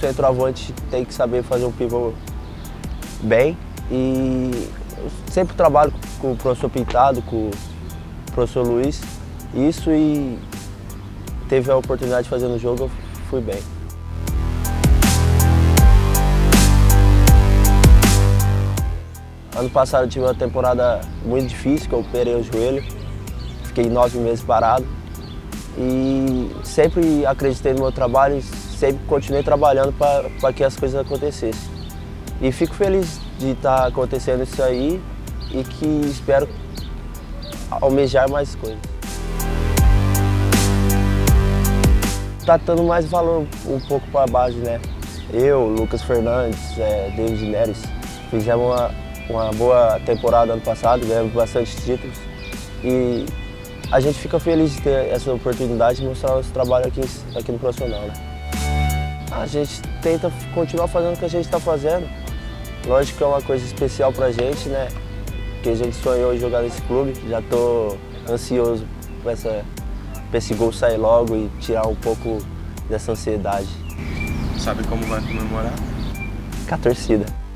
centroavante tem que saber fazer um pivô bem. E eu sempre trabalho com o professor Pintado, com o professor Luiz, isso, e teve a oportunidade de fazer no jogo, eu fui bem. Ano passado eu tive uma temporada muito difícil, que eu operei o joelho, fiquei 9 meses parado e sempre acreditei no meu trabalho e sempre continuei trabalhando para que as coisas acontecessem. E fico feliz de estar acontecendo isso aí e que espero almejar mais coisas. Tá dando mais valor um pouco para a base, né? Eu, Lucas Fernandes, David Neres, fizemos uma boa temporada ano passado, ganhamos bastante títulos e a gente fica feliz de ter essa oportunidade de mostrar o nosso trabalho aqui no profissional, né? A gente tenta continuar fazendo o que a gente está fazendo. Lógico que é uma coisa especial pra gente, né? Porque a gente sonhou em jogar nesse clube. Já tô ansioso pra esse gol sair logo e tirar um pouco dessa ansiedade. Sabe como vai comemorar? Com a torcida.